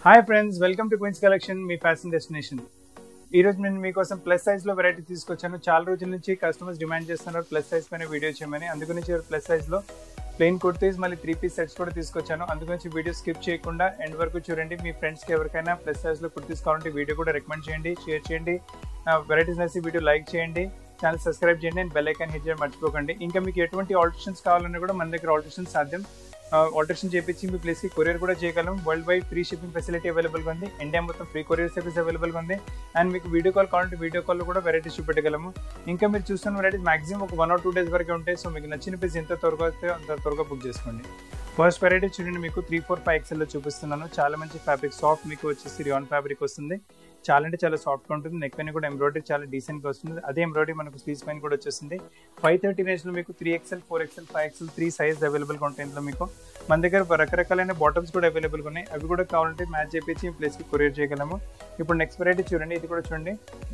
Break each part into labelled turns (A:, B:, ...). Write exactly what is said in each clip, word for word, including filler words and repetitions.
A: Hi friends, welcome to Queens collection, మీ fashion destination. ఈ రోజు నేను మీకోసం ప్లస్ సైజ్ లో వెరైటీ తీసుకొచ్చాను. చాలా రోజుల నుంచి కస్టమర్స్ డిమాండ్ చేస్తున్నారు ప్లస్ సైజ్ పైన వీడియో చేయమని. అందుగురించి ప్లస్ సైజ్ లో ప్లెయిన్ కుర్తీస్ మళ్ళీ త్రీ పీస్ సెట్స్ కూడా తీసుకొచ్చాను. అందుగురించి వీడియో స్కిప్ చేయకుండా ఎండ్ వరకు చూడండి. మీ ఫ్రెండ్స్కి ఎవరికైనా ప్లస్ సైజ్ లో కుర్తీస్ కావాలంటే వీడియో కూడా రికమెండ్ చేయండి, షేర్ చేయండి. వెరైటీస్ నచ్చి వీడియో లైక్ చేయండి, ఛానల్ సబ్స్క్రైబ్ చేయండి అండ్ బెల్ ఐకాన్ హిట్ చేయడం మర్చిపోకండి. ఇంకా మీకు ఎటువంటి ఆల్టరేషన్స్ కావాలన్నా కూడా మన దగ్గర ఆల్టరేషన్ సాధ్యం. ఆల్టరేషన్ చేయించి మీ ప్లేస్కి కొరియర్ కూడా చేయగలం. World wide free shipping facility అవైలబుల్గా ఉంది. ఇండియా మొత్తం ఫ్రీ కొరియర్ సర్వీస్ అవైలబుల్గా ఉంది. అండ్ మీకు వీడియో కాల్ కావాలంటే వీడియో కాల్లో కూడా వెరైటీస్ చూపెట్టగలము. ఇంకా మీరు చూస్తున్న వెరైటీస్ మాక్సిమం ఒక వన్ ఆర్ టూ డేస్ వరకే ఉంటాయి. సో మీకు నచ్చిన పీస్ ఎంత త్వరగా వస్తే అంత త్వరగా బుక్ చేసుకోండి. ఫస్ట్ వెరైటీ చూడండి, మీకు త్రీ ఫోర్ ఫైవ్ ఎక్స్ఎల్లో చూపిస్తున్నాను. చాలా మంచి ఫ్యాబ్రిక్, సాఫ్ట్ మీకు వచ్చేసి రియాన్ ఫ్యాబ్రిక్ వస్తుంది. చాలా అంటే చాలా సాఫ్ట్గా ఉంటుంది. నెక్ పైన కూడా ఎంబ్రాయిడరీ చాలా డీసెంట్గా వస్తుంది. అదే ఎంబ్రాయిడరీ మనకు స్లీవ్స్ పైన కూడా వచ్చేసింది. ఫైవ్ థర్టీ రేంజ్లో మీకు three XL four XL five XL three size అవైలబుల్గా ఉంటాయి. ఇందులో మీకు మన దగ్గర రకరకాలైన బాటమ్స్ కూడా అవైలబుల్గా ఉన్నాయి. అవి కూడా కావాలంటే మ్యాచ్ చేయించి ప్లేస్కి కొరియర్ చేయగలము. ఇప్పుడు నెక్స్ట్ వెరైటీ చూడండి, ఇది కూడా చూడండి,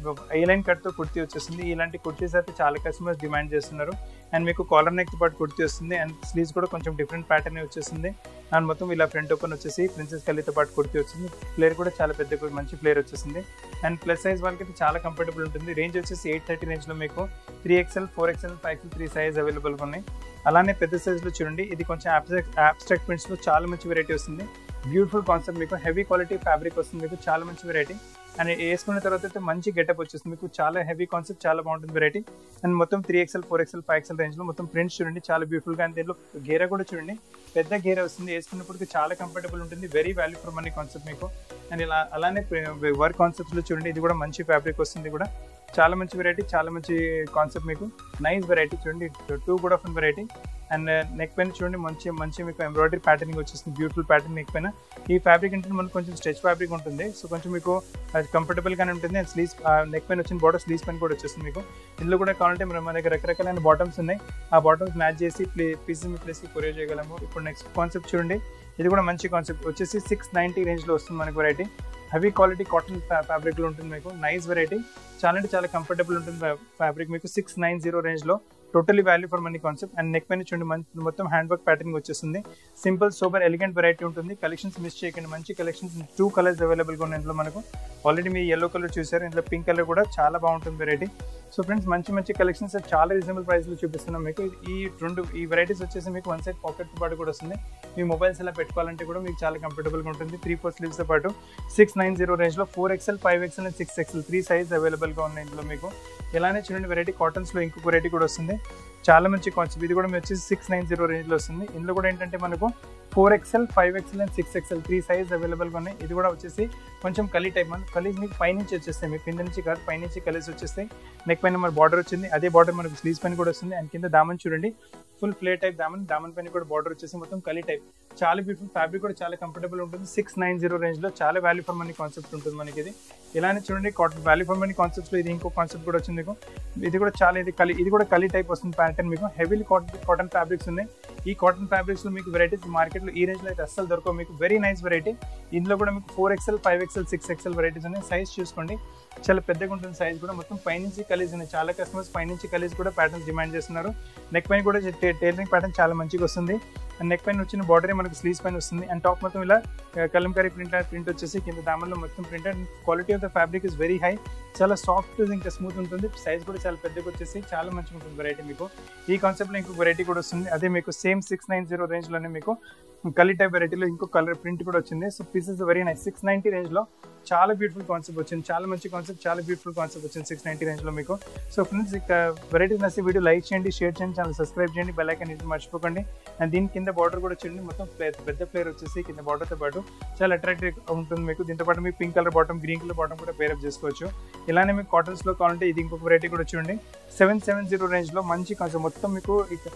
A: ఏ లైన్ కట్తో కుర్తీ వచ్చేస్తుంది. ఇలాంటి కుర్తీస్ అయితే చాలా కస్టమర్స్ డిమాండ్ చేస్తున్నారు. అండ్ మీకు కాలర్ నెక్తో పాటు కుర్తీ వస్తుంది. అండ్ స్లీవ్స్ కూడా కొంచెం డిఫరెంట్ ప్యాటర్న్ వచ్చేసింది. అండ్ మొత్తం ఇలా ఫ్రంట్ ఓపెన్ వచ్చేసి ప్రిన్సెస్ కలీతో పాటు కుర్తీ వచ్చింది. ఫ్లేర్ కూడా చాలా పెద్ద మంచి ఫ్లేర్ వచ్చేసింది. అండ్ ప్లస్ సైజ్ వాళ్ళకి అయితే చాలా కంఫర్టబుల్ ఉంటుంది. రేంజ్ వచ్చేసి ఎయిట్ థర్టీ రేంజ్లో మీకు three XL four XL five XL three size అవైలబుల్గా ఉన్నాయి. అలానే పెద్ద సైజ్లో చూడండి, ఇది కొంచెం అబ్స్ట్రాక్ట్ అబ్స్ట్రాక్ట్ ప్రింట్స్లో చాలా మంచి వెరైటీ వస్తుంది. బ్యూటిఫుల్ కాన్సెప్ట్, మీకు హెవీ క్వాలిటీ ఫ్యాబ్రిక్ వస్తుంది. మీకు చాలా మంచి వెరైటీ. అండ్ వేసుకున్న తర్వాత అయితే మంచి గెటప్ వచ్చేస్తుంది. మీకు చాలా హెవీ కాన్సెప్ట్, చాలా బాగుంటుంది వెరైటీ. అండ్ మొత్తం three XL four XL five XL రేంజ్లో మొత్తం ప్రింట్స్ చూడండి, చాలా బ్యూటిఫుల్గా. అండ్ దీంట్లో గేరా కూడా చూడండి, పెద్ద గేరా వస్తుంది. వేసుకున్నప్పటికీ చాలా కంఫర్టబుల్ ఉంటుంది. Very value for money concept మీకు. అండ్ ఇలా అలానే వర్క్ కాన్సెప్ట్స్లో చూడండి, ఇది కూడా మంచి ఫ్యాబ్రిక్ వస్తుంది. కూడా చాలా మంచి వెరైటీ, చాలా మంచి కాన్సెప్ట్. మీకు నైస్ వెరైటీ చూడండి, టూ కూడా ఆఫ్ వెరైటీ. అండ్ నెక్ పైన చూడండి, మంచి మంచి మీకు ఎంబ్రాయిడరీ ప్యాటర్నింగ్ వచ్చేస్తుంది. బ్యూటిఫుల్ ప్యాటర్న్ నెక్ పైన. ఈ ఫ్యాబ్రిక్ అంటే మనకు కొంచెం స్ట్రెచ్ ఫ్యాబ్రిక్ ఉంటుంది. సో కొంచెం మీకు కంఫర్టబుల్గానే ఉంటుంది. అండ్ స్లీవ్స్ నెక్ పైన వచ్చిన బాటమ్ స్లీవ్స్ పైన కూడా వచ్చేస్తుంది. మీకు ఇందులో కూడా కావాలంటే మనం మన దగ్గర రకరకాలైన బాటమ్స్ ఉన్నాయి. ఆ బాటమ్స్ మ్యాచ్ చేసి ప్లే పీసెస్ మీ ప్లేస్కి కొరియర్ చేయగలము. ఇప్పుడు నెక్స్ట్ కాన్సెప్ట్ చూడండి, ఇది కూడా మంచి కాన్సెప్ట్ వచ్చేసి సిక్స్ నైంటీ రేంజ్లో వస్తుంది మనకు వెరైటీ. హెవీ క్వాలిటీ కాటన్ ఫ్యాబ్రిక్లో ఉంటుంది. మీకు నైస్ వెరైటీ, చాలా అంటే చాలా కంఫర్టబుల్ ఉంటుంది ఫ్యాబ్రిక్. మీకు సిక్స్ నైన్ జీరో రేంజ్లో totally value for money concept. And neck పైన చూడండి, మంచి మొత్తం హ్యాండ్ వర్క్ ప్యాటర్నింగ్ వచ్చేస్తుంది. సింపుల్ సూపర్ ఎలిగెంట్ వెరైటీ ఉంటుంది. కలెక్షన్స్ మిస్ చేయకండి, మంచి కలెక్షన్స్. టూ కలర్స్ అవైలబుల్గా ఉన్నాయి ఇందులో మనకు. ఆల్రెడీ మీ ఎల్లో కలర్ చూసారు, ఇందులో పింక్ కలర్ కూడా చాలా బాగుంటుంది వెరైటీ. సో ఫ్రెండ్స్, మంచి మంచి కలెక్షన్స్ చాలా రీజనబుల్ ప్రైస్లో చూపిస్తున్నాం మీకు. ఈ రెండు ఈ వెరైటీస్ వచ్చేసి మీకు వన్ సైడ్ పాకెట్తో పాటు కూడా వస్తుంది. మీ మొబైల్స్ ఎలా పెట్టుకోవాలంటే కూడా మీకు చాలా కంఫర్టబుల్గా ఉంటుంది. త్రీ ఫోర్ స్లీవ్స్తో పాటు సిక్స్ నైన్ జీరో రేంజ్లో four XL five XL and six XL three size అవైలబుల్గా ఉన్నాయి ఇందులో మీకు. ఇలానే చూడండి, వెరైటీ కాటన్స్లో ఇంకొక వెరైటీ కూడా వస్తుంది. చాలా మంచి కాన్సెప్ట్. ఇది కూడా మేము వచ్చేసి సిక్స్ నైన్ జీరో రేంజ్లో వస్తుంది. ఇందులో కూడా ఏంటంటే మనకు four XL five XL and six XL three size అవైలబుల్గా ఉన్నాయి. ఇది కూడా వచ్చేసి కొంచెం కలీ టైప్. మన కలీస్ మీకు పైనుంచి వచ్చేస్తాయి, మీకు కింద నుంచి కాదు, పైనుంచి కలీస్ వచ్చేస్తాయి. నెక్ పైన మన బార్డర్ వచ్చింది, అదే బార్డర్ మనకు స్లీవ్స్ పైన కూడా వస్తుంది. అండ్ కింద దామన్ చూడండి, ఫుల్ ప్లే టైప్ దామన్. దామన్ పైన కూడా బార్డర్ వచ్చేసి మొత్తం కలీ టైప్. చాలా బ్యూటిఫుల్ ఫ్యాబ్రిక్, కూడా చాలా కంఫర్టబుల్ ఉంటుంది. సిక్స్ నైన్ జీరో రేంజ్లో చాలా వాల్యూ ఫర్ మనీ కాన్సెప్ట్ ఉంటుంది మనకి. ఇది ఇలానే చూడండి, కాటన్ వాల్యూ ఫర్ మనీ కాన్సెప్ట్స్లో ఇది ఇంకో కాన్సెప్ట్ కూడా వచ్చింది మీకు. ఇది కూడా చాలా ఇది కలి ఇది కూడా కలీ టైప్ వస్తుంది ప్యాటర్న్. మీకు హెవీలీ కాటన్ కాటన్ ఫ్యాబ్రిక్స్ ఉన్నాయి. ఈ కాటన్ ఫ్యాబ్రిక్స్లో మీకు వెరైటీస్ మార్కెట్లో ఈ రేంజ్లో అయితే అస్సలు దొరకవు మీకు. Very nice variety. ఇందులో కూడా మీకు four XL five XL six XL varieties ఉన్నాయి. సైజ్ చూసుకోండి, చాలా పెద్దగా ఉంటుంది సైజ్ కూడా. మొత్తం పైనుంచి కలీస్ ఉన్నాయి. చాలా కస్టమర్స్ పైనుంచి కలీస్ కూడా ప్యాటర్న్స్ డిమాండ్ చేస్తున్నారు. నెక్ పైన కూడా టైలరింగ్ ప్యాటర్న్ చాలా మంచిగా వస్తుంది. అండ్ నెక్ పైన వచ్చిన బార్డరే మనకు స్లీవ్స్ పైన వస్తుంది. అండ్ టాప్ మొత్తం ఇలా కలంకారీ ప్రింట్ ప్రింట్ వచ్చేసి కింద దామన్లో మొత్తం print. And quality of the fabric is very high. చాలా సాఫ్ట్, ఇంకా స్మూత్ ఉంటుంది. సైజ్ కూడా చాలా పెద్దగా వచ్చేసి చాలా మంచిగా ఉంటుంది వెరైటీ మీకు. ఈ కాన్సెప్ట్లో ఇంకో వెరైటీ కూడా వస్తుంది. అదే మీకు సేమ్ సిక్స్ నైన్ జీరో రేంజ్లోనే మీకు కలీ టైప్ వెరైటీలో ఇంకో కలర్ ప్రింట్ కూడా వచ్చింది. So pieces very nice. Six ninety రేంజ్లో చాలా బ్యూటిఫుల్ కాన్సెప్ట్ వచ్చింది. చాలా మంచి కాన్సెప్ట్, చాలా బ్యూటిఫుల్ కాన్సెప్ట్ వచ్చింది సిక్స్ నైంటీ రేంజ్లో మీకు. సో ఫ్రెండ్స్, ఇక వెరైటీస్ నచ్చి వీడియో లైక్ చేయండి, షేర్ చేయండి, ఛానల్ సబ్స్క్రైబ్ చేయండి, బెల్ ఐకాన్ ఇది మర్చిపోకండి. అండ్ దీని కింద బార్డర్ కూడా చూడండి, మొత్తం పెద్ద ఫ్లేర్ వచ్చేసి కింద బార్డర్తో పాటు చాలా అట్రాక్టివ్ ఉంటుంది మీకు. దీంతో పాటు మీకు pink colour bottom, green colour bottom కూడా పేరప్ చేసుకోవచ్చు. ఇలానే మీకు కాటన్స్లో కావాలంటే ఇది ఇంకొక వెరైటీ కూడా చూడండి. సెవెన్ సెవెన్ జీరో రేంజ్లో మంచి కాన్సెప్ట్. మొత్తం మీకు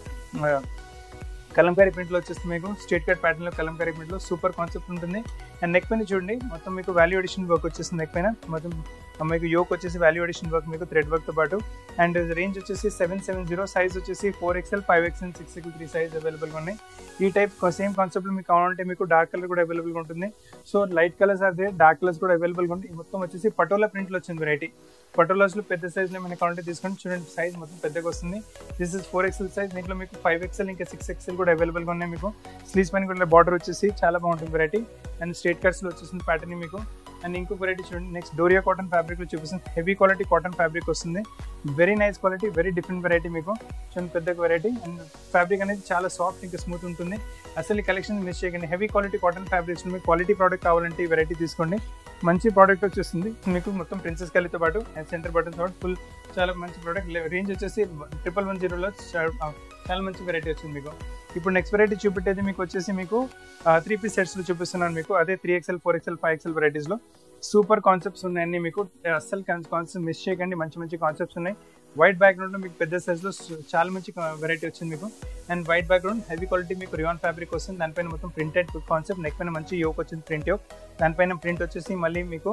A: కలంకారీ ప్రింట్లో వచ్చేసి మీకు స్ట్రేట్ కట్ ప్యాటర్న్లో కలంకారీ ప్రింట్లో సూపర్ కాన్సెప్ట్ ఉంటుంది. అండ్ నెక్ పైన చూడండి, మొత్తం మీకు వాల్యూ ఎడిషన్ వర్క్ వచ్చేస్తుంది. నెక్ పైన మొత్తం మీకు యోక్ వచ్చేసి వాల్యూ ఎడిషన్ వర్క్ మీకు థ్రెడ్ వర్క్తో పాటు. అండ్ రేంజ్ వచ్చేసి సెవెన్ సెవెన్ జీరో సైజ్ వచ్చేసి four XL five XL six XL three size అవైలబుల్గా ఉన్నాయి. ఈ టైప్ సేమ్ కాన్సెప్ట్లో మీకు కావాలంటే మీకు డార్క్ కలర్ కూడా అవైలబుల్గా ఉంటుంది. సో లైట్ కలర్స్ అదే డార్క్ కలర్స్ కూడా అవైలబుల్గా ఉంటుంది. మొత్తం వచ్చేసి పటోలా ప్రింట్లో వచ్చింది వెరైటీ. పటోలాస్లో పెద్ద సైజ్లో మనకి కావాలంటే తీసుకొని చూడండి, సైజ్ మొత్తం పెద్దగా వస్తుంది. This is four XL size. దీంట్లో మీకు ఫైవ్ ఎక్స్ఎల్ ఇంకా సిక్స్ ఎక్స్ఎల్ కూడా అవైలబుల్గా ఉన్నాయి. మీకు స్లీవ్స్ పైన కూడా బార్డర్ వచ్చేసి చాలా బాగుంటుంది వెరైటీ. అండ్ స్ట్రేట్ కట్స్లో వచ్చేసింది ప్యాటర్న్ మీకు. అండ్ ఇంకో వెరైటీ చూడండి, నెక్స్ట్ డోరియా కాటన్ ఫ్యాబ్రిక్లో చూపిస్తుంది. హెవీ క్వాలిటీ కాటన్ ఫ్యాబ్రిక్ వస్తుంది. Very nice quality, very different variety మీకు. చూడండి పెద్ద వెరైటీ. అండ్ ఫ్యాబ్రిక్ అనేది చాలా సాఫ్ట్ ఇంకా స్మూత్ ఉంటుంది. అసలు ఈ కలెక్షన్ మిస్ చేయకండి. హెవీ క్వాలిటీ కాటన్ ఫ్యాబ్రిక్స్ మీకు క్వాలిటీ ప్రోడక్ట్ కావాలంటే ఈ వెరైటీ తీసుకోండి. మంచి ప్రోడక్ట్ వచ్చేస్తుంది మీకు. మొత్తం ప్రిన్సెస్ కలీతో పాటు సెంటర్ బటన్స్ పాటు ఫుల్ చాలా మంచి ప్రోడక్ట్. రేంజ్ వచ్చేసి ట్రిపుల్ వన్ జీరోలో చాలా మంచి వెరైటీ వచ్చింది మీకు. ఇప్పుడు నెక్స్ట్ వెరైటీ చూపెట్టేది మీకు వచ్చేసి మీకు త్రీ పీస్ సెట్స్లో చూపిస్తున్నాను మీకు. అదే three XL four XL five XL వెరైటీస్లో సూపర్ కాన్సెప్ట్స్ ఉన్నాయన్నీ మీకు. అస్సలు కాన్సెప్ట్ మిస్ చేయకండి. మంచి మంచి కాన్సెప్ట్స్ ఉన్నాయి. వైట్ బ్యాక్గ్రౌండ్లో మీకు పెద్ద సైజ్లో చాలా మంచి వెరైటీ వచ్చింది మీకు. And white background heavy quality మీకు రియాన్ ఫ్యాబ్రిక్ వస్తుంది. దానిపైన మొత్తం ప్రింటెడ్ కాన్సెప్ట్. నెక్ పైన మంచి యోక్ వచ్చింది, ప్రింట్ యోక్. దానిపైన ప్రింట్ వచ్చేసి మళ్ళీ మీకు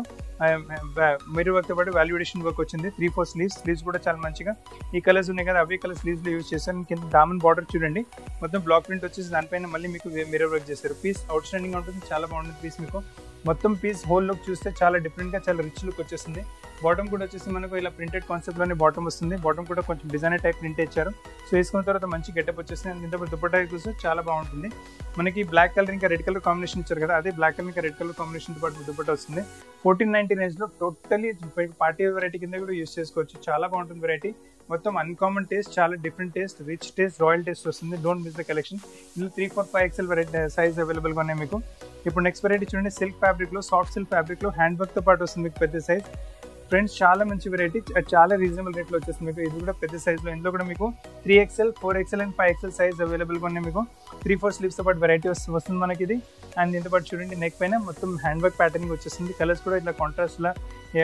A: మిర్రర్ వర్క్తో పాటు వాల్యుయేషన్ వర్క్ వచ్చింది. త్రీ ఫోర్ స్లీవ్స్ స్లీవ్స్ కూడా చాలా మంచిగా ఈ కలర్స్ ఉన్నాయి కదా, అవే కలర్ స్లీవ్స్లో యూజ్ చేశారు. కింద దామన్ బార్డర్ చూడండి, మొత్తం బ్లాక్ ప్రింట్ వచ్చేసి దానిపైన మళ్ళీ మీకు మిర్రర్ వర్క్ చేశారు. పీస్ అవుట్ స్టాండింగ్ ఉంటుంది, చాలా బాగుంటుంది పీస్ మీకు. మొత్తం పీస్ హోల్ లుక్ చూస్తే చాలా డిఫరెంట్గా చాలా రిచ్ లుక్ వచ్చేసింది. బాటమ్ కూడా వచ్చేసి మనకు ఇలా ప్రింటెడ్ కాన్సెప్ట్లోనే బాటమ్ వస్తుంది. బాటమ్ కూడా కొంచెం డిజైనర్ టైప్ ప్రింట్ ఇచ్చారు. సో వేసుకున్న తర్వాత మంచి గెటప్ వచ్చేసింది. అండ్ ఇంత దుపట్టా చూస్తే చాలా బాగుంటుంది. మనకి బ్లాక్ కలర్ ఇంకా రెడ్ కలర్ కాంబినేషన్ ఇచ్చారు కదా, అదే బ్లాక్ కలర్ ఇంకా రెడ్ కలర్ కాంబినేషన్తో పాటు దుపట్టా వస్తుంది. ఫోర్టీన్ నైన్టీ రేంజ్లో టోటలీ పార్టీ వెరైటీ కింద కూడా యూజ్ చేసుకోవచ్చు. చాలా బాగుంటుంది వెరైటీ. మొత్తం అన్కామన్ టేస్ట్, చాలా different taste, rich taste, royal taste వస్తుంది. Don't miss the collection. ఇందులో three four five XL variety size అవైలబుల్గా ఉన్నాయి మీకు. ఇప్పుడు నెక్స్ట్ వెరైటీ చూడండి, సిల్క్ ఫ్యాబ్రిక్లో, సాఫ్ట్ సిల్క్ ఫ్యాబ్రిక్లో హ్యాండ్ వర్క్తో పాటు వస్తుంది మీకు పెద్ద సైజ్. ఫ్రెండ్స్ చాలా మంచి వెరైటీ, చాలా రీజనబుల్ రేట్లో వచ్చేస్తుంది మీకు. ఇది కూడా పెద్ద సైజ్లో. ఇందులో కూడా మీకు three XL four XL and five XL size అవైలబుల్గా ఉన్నాయి మీకు. త్రీ ఫోర్ స్లీవ్స్తో పాటు వెరైటీ వస్తుంది మనకి ఇది. అండ్ దీంతో పాటు చూడండి నెక్ పైన మొత్తం హ్యాండ్ వర్క్ ప్యాటర్నింగ్ వచ్చేస్తుంది. కలర్స్ కూడా ఇట్లా కాంట్రాస్ట్లా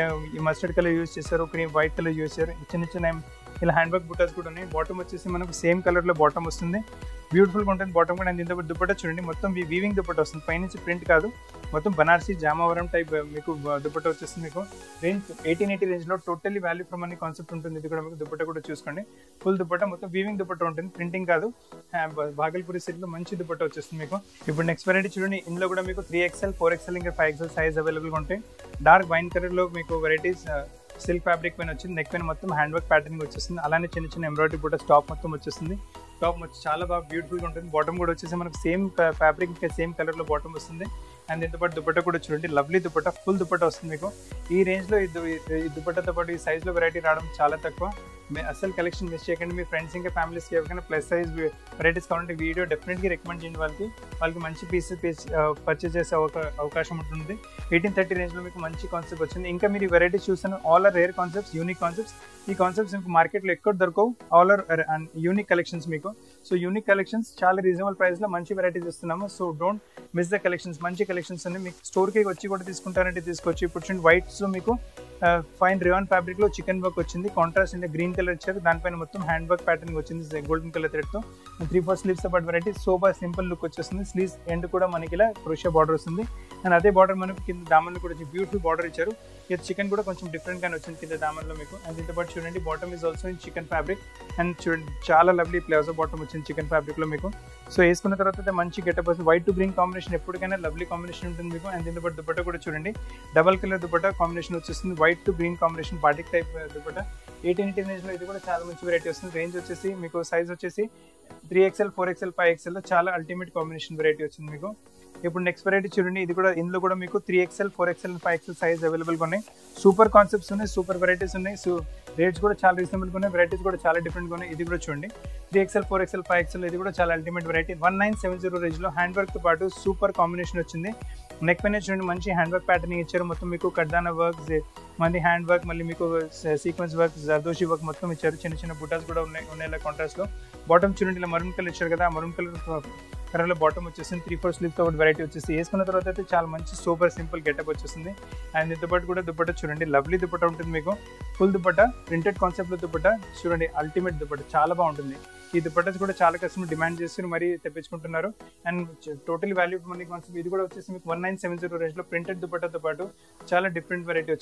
A: ఈ మస్టర్డ్ కలర్ యూజ్ చేశారు, క్రీమ్ వైట్ కలర్ యూజ్ చేశారు. చిన్న చిన్న ఇలా హ్యాండ్ వర్క్ బుటాస్ కూడా ఉన్నాయి. బాటమ్ వచ్చేసి మనకు సేమ్ కలర్లో బాటమ్ వస్తుంది. బ్యూటిఫుల్గా ఉంటుంది బాటమ్ కూడా. అండ్ దీంతో పాటు దుపట్టా చూడండి, మొత్తం వీవింగ్ దుపట్టా వస్తుంది. పైనుంచి ప్రింట్ కాదు, మొత్తం బనారసి జామావరం టైప్ మీకు దుపట్టా వచ్చేస్తుంది మీకు. రేంజ్ ఎయిటీన్ ఎయిటీ రేంజ్లో టోటల్లీ వాల్యూ ఫ్రమ్ అనే కాన్సెప్ట్ ఉంటుంది. ఇది కూడా మీకు దుపట్టా కూడా చూసుకోండి. ఫుల్ దుపట్టా మొత్తం వీవింగ్ దుపట్టా ఉంటుంది, ప్రింటింగ్ కాదు. భాగల్పూరి సిల్క్లో మంచి దుపట్టా వచ్చేస్తుంది మీకు. ఇప్పుడు నెక్స్ట్ వెరైటీ చూడండి, ఇందులో కూడా మీకు త్రీ ఎక్స్ఎల్ ఫోర్ ఎక్స్ఎల్ ఇంకా ఫైవ్ ఎక్స్ఎల్ సైజ్ అవైలబుల్గా ఉంటాయి. డార్క్ వైన్ కలర్లో మీకు వెరైటీస్ సిల్క్ ఫ్యాబ్రిక్ పైన వచ్చింది. నెక్ పైన మొత్తం హ్యాండ్ వర్క్ ప్యాటర్నింగ్ వచ్చేస్తుంది. అలానే చిన్న చిన్న ఎంబ్రాయిడరీ బుట్ట టాప్ మొత్తం వచ్చేస్తుంది. టాప్ వచ్చి చాలా బాగా బ్యూటిఫుల్గా ఉంటుంది. బాటమ్ కూడా వచ్చేసి మనకు సేమ్ ఫ్యాబ్రిక్ ఇంకా సేమ్ కలర్లో బాటమ్ వస్తుంది. అండ్ దీంతో పాటు దుపట్టా కూడా చూడండి, లవ్లీ దుపట్టా, ఫుల్ దుపట్టా వస్తుంది మీకు. ఈ రేంజ్లో ఈ దుపట్టాతో పాటు ఈ సైజ్లో వెరైటీ రావడం చాలా తక్కువ. అసలు కలెక్షన్ మిస్ చేయకండి. మీ ఫ్రెండ్స్ ఇంకా ఫ్యామిలీస్కి ఎవరికైనా ప్లస్ సైజ్ వెరైటీస్ కావాలంటే వీడియో డెఫినెట్గా రికమెండ్ చేయండి వాళ్ళకి. వాళ్ళకి మంచి పీస్ పీస్ పర్చేస్ చేసే అవకాశం ఉంటుంది. ఎయిటీన్ థర్టీ రేంజ్లో మీకు మంచి కాన్సెప్ట్ వచ్చింది. ఇంకా మీరు ఈ వెరైటీస్ చూస్తాను, all are rare concepts, unique concepts. ఈ కాన్సెప్ట్స్ మీకు మార్కెట్లో ఎక్కడ దొరకవు. ఆల్ ఆర్ యూనిక్ కలెక్షన్స్ మీకు. సో యూనిక్ కలెక్షన్స్ చాలా రీజనబుల్ ప్రైస్లో మంచి వెరైటీస్ ఇస్తున్నాము. So don't miss the collections. మంచి కలెక్షన్స్ అన్ని మీకు స్టోర్కి వచ్చి కూడా తీసుకుంటారంటే తీసుకోవచ్చు. ఇప్పుడు చూడండి వైట్స్లో మీకు ఫైన్ రియాన్ ఫ్యాబ్రిక్లో చికెన్ వర్క్ వచ్చింది. కాంట్రాస్ట్ అంటే గ్రీన్ కలర్ ఇచ్చారు. దానిపైన మొత్తం హ్యాండ్ వర్క్ ప్యాటర్న్ వచ్చింది గోల్డెన్ కలర్ థ్రెడ్తో. త్రీ ఫోర్ స్లీవ్స్ పాటు వెరైటీ సోబా సింపుల్ లుక్ వచ్చేస్తుంది. స్లీవ్స్ ఎండ్ కూడా మనకి ఇలా క్రోషియా బార్డర్ వస్తుంది. అండ్ అదే బార్డర్ మనకు కింద దామన్లో కూడా బ్యూటిఫుల్ బార్డర్ ఇచ్చారు. ఇది చికెన్ కూడా కొంచెం డిఫరెంట్గానే వచ్చింది కింద దామన్లో మీకు. అండ్ దీంతో పాటు చూడండి bottom is also in chikan fabric. And చూడండి చాలా లవ్లీ ప్లాజో బాటమ్ వచ్చింది చికెన్ ఫ్యాబ్రిక్లో మీకు. సో వేసుకున్న తర్వాత మంచి గెటప్ వస్తుంది. వైట్ టు గ్రీన్ కాంబినేషన్ ఎప్పటికైనా లవ్లీ కాంబినేషన్ ఉంటుంది మీకు. అండ్ దీంతో పాటు దుపట్టా కూడా చూడండి, డబల్ కలర్ దుపట్టా కాంబినేషన్ వచ్చేస్తుంది. White to green combination batik type dupatta. Eighteen eighteen రేంజ్లో ఇది కూడా చాలా మంచి వెరైటీ వస్తుంది. రేంజ్ వచ్చేసి మీకు సైజ్ వచ్చేసి three XL four XL five ఎక్స్ఎల్లో చాలా అల్టిమేట్ కాంబినేషన్ వెరైటీ వచ్చింది మీకు. ఇప్పుడు నెక్స్ట్ వెరైటీ చూడండి, ఇది కూడా ఇందులో కూడా మీకు three XL four XL five XL size అవైలబుల్గా ఉన్నాయి. సూపర్ కాన్సెప్ట్స్ ఉన్నాయి, సూపర్ వెరైటీస్ ఉన్నాయి. సో రేట్స్ కూడా చాలా రీజనబుల్గా ఉన్నాయి. వెరైటీస్ కూడా చాలా డిఫరెంట్గా ఉన్నాయి. ఇది కూడా చూడండి three XL four XL five XL ఇది కూడా చాలా ultimate variety. One nine seven zero రేంజ్లో హ్యాండ్ వర్క్తో పాటు సూపర్ కాంబినేషన్ వచ్చింది. నెక్ పైన చూడండి మంచి హ్యాండ్ వర్క్ ప్యాటర్నింగ్ ఇచ్చారు. మొత్తం మీకు కడ్దానా వర్క్, మళ్ళీ హ్యాండ్ వర్క్, మళ్ళీ మీకు సీక్వెన్స్ వర్క్, జర్దోషి వర్క్ మొత్తం ఇచ్చారు. చిన్న చిన్న బుటాస్ కూడా ఉన్నాయి ఉన్నాయి కాంట్రాస్ట్లో. బాటమ్ చూడండి ఇలా మరూన్ కలర్ ఇచ్చారు కదా, మరూన్ కలర్ కలర్లో బాటమ్ వచ్చేసింది. త్రీ ఫోర్ స్లీవ్తో ఒకటి వెరైటీ వచ్చేసి వేసుకున్న తర్వాత అయితే చాలా మంచి సూపర్ సింపుల్ గెటప్ వచ్చేసింది. అండ్ దీంతో పాటు కూడా దుపట్టా చూడండి, లవ్లీ దుపట్టా ఉంటుంది మీకు. ఫుల్ దుపట్టా ప్రింటెడ్ కాన్సెప్ట్లో దుపట్టా చూడండి, అల్టిమేట్ దుపట్టా చాలా బాగుంటుంది. ఈ దుపట్టాస్ కూడా చాలా కస్టమర్ డిమాండ్ చేస్తున్నారు, మరీ తెప్పించుకుంటున్నారు. And total value money concept ఇది కూడా వచ్చేసి మీకు వన్ నైన్ సెవెన్ జీరో రేంజ్లో ప్రింటెడ్ దుపట్టాతో పాటు చాలా డిఫరెంట్ వెరైటీ వచ్చింది మీకు.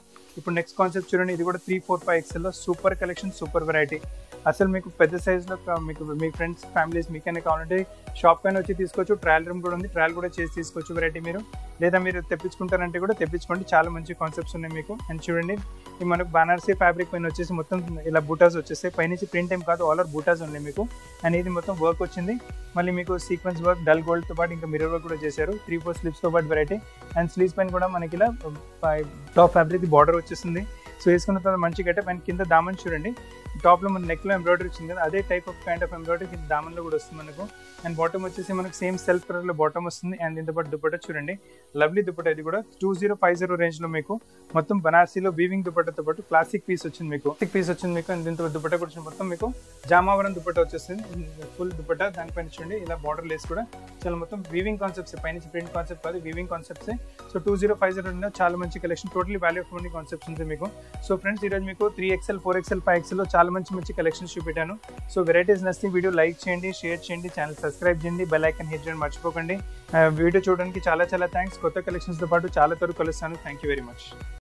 A: ఇప్పుడు నెక్స్ట్ కాన్సెప్ట్ చూడండి, ఇది కూడా త్రీ ఫోర్ ఫైవ్ ఎక్స్ఎల్లో సూపర్ కలెక్షన్, సూపర్ వెరైటీ. అసలు మీకు పెద్ద సైజులో మీకు మీ ఫ్రెండ్స్ ఫ్యామిలీస్ మీకైనా కావాలంటే షాప్ పైన వచ్చి తీసుకోవచ్చు. ట్రయల్ రూమ్ కూడా ఉంది, ట్రయల్ కూడా చేసి తీసుకోవచ్చు వెరైటీ మీరు. లేదా మీరు తెప్పించుకుంటారంటే కూడా తెప్పించుకోండి, చాలా మంచి కాన్సెప్ట్స్ ఉన్నాయి మీకు. అండ్ చూడండి, ఈ మనకు బనారసీ ఫ్యాబ్రిక్ పైన వచ్చేసి మొత్తం ఇలా బూటాస్ వచ్చేస్తాయి. పైనుంచి ప్రింట్ ఏం కాదు, ఆల్ ఓవర్ బూటాస్ ఉన్నాయి మీకు. అండ్ ఇది మొత్తం వర్క్ వచ్చింది, మళ్ళీ మీకు సీక్వెన్స్ వర్క్, డల్ గోల్డ్తో పాటు ఇంకా మిర్రర్ వర్క్ కూడా చేశారు. త్రీ ఫోర్ స్లిప్స్తో పాటు వెరైటీ. అండ్ స్లీవ్స్ పైన కూడా మనకి ఇలా టాప్ ఫ్యాబ్రిక్ బార్డర్ వచ్చేస్తుంది. సో వేసుకున్న తర్వాత మంచి గెటప్. అండ్ కింద దామన్ చూడండి, టాప్లో మన నెక్లో ఎంబ్రాయిడరీ వచ్చింది కదా, అదే type of kind of embroidery కింద దామన్లో కూడా వస్తుంది మనకు. అండ్ బాటమ్ వచ్చేసి మనకు సేమ్ సెల్ఫ్ కలర్లో బాటమ్ వస్తుంది. అండ్ దీంతో పాటు దుపట్టా చూడండి, లవ్లీ దుపట్టా. ఇది కూడా టూ జీరో ఫైవ్ జీరో రేంజ్లో మీకు మొత్తం బనారసీలో వీవింగ్ దుపట్టాతో పాటు క్లాసిక్ పీస్ వచ్చింది మీకు. క్లాసిక్ పీస్ వచ్చింది మీకు. అండ్ దీంతో దుపట్టా కూడా మొత్తం మీకు జామావరం దుపట్టా వచ్చేస్తుంది, ఫుల్ దుపట్టా. దానిపైన చూడండి ఇలా బార్డర్ లేస్ కూడా చాలా మొత్తం వీవింగ్ కాన్సెప్ట్స్, పైన ప్రింట్ కాన్సెప్ట్ కాదు, weaving concepts. So two zero five zero చాలా మంచి collection, totally value of money concepts ఉంది మీకు. సో ఫ్రెండ్స్, ఈరోజు మీకు three XL four XL five ఎక్స్ఎల్లో చాలా మంచి మంచి కలెక్షన్స్ చూపెట్టాను. సో వెరైటీస్ నచ్చితే వీడియో లైక్ చేయండి, షేర్ చేయండి, ఛానల్ సబ్స్క్రైబ్ చేయండి, బెల్ ఐకాన్ హిట్ చేయడం మర్చిపోకండి. వీడియో చూడడానికి చాలా చాలా థ్యాంక్స్. కొత్త కలెక్షన్స్తో పాటు చాలా త్వరగా కలుస్తాను. Thank you very much.